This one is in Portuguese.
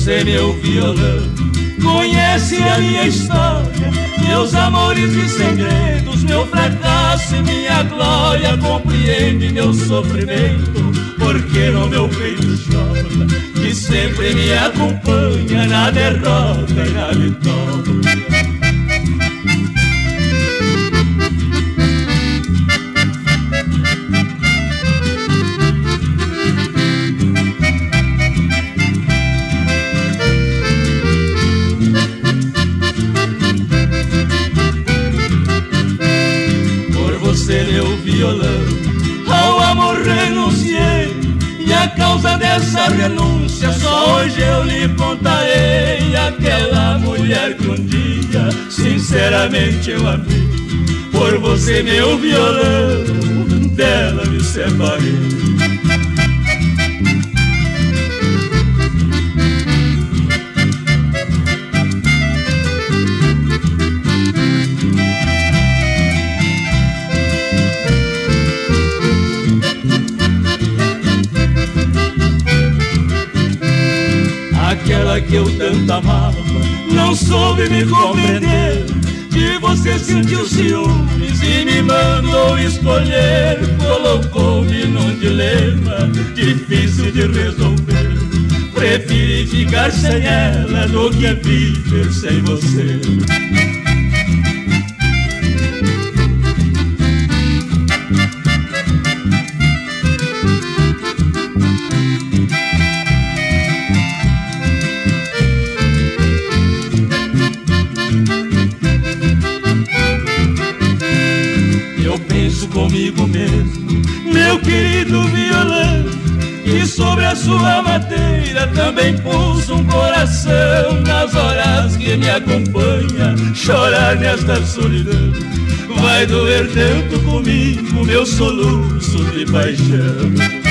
você, meu violão, conhece a minha história, meus amores e segredos, meu fracasso e minha glória. Compreende meu sofrimento, porque no meu peito chora, que sempre me acompanha na derrota e na vitória. Meu violão, ao amor renunciei, e a causa dessa renúncia só hoje eu lhe contarei. Aquela mulher que um dia sinceramente eu amei, por você, meu violão, dela me separei. Aquela que eu tanto amava não soube me compreender, que você sentiu ciúmes e me mandou escolher. Colocou-me num dilema difícil de resolver, preferi ficar sem ela do que viver sem você. Comigo mesmo, meu querido violão, e sobre a sua madeira também pulsa um coração. Nas horas que me acompanha, chorar nesta solidão, vai doer tanto comigo meu soluço de paixão.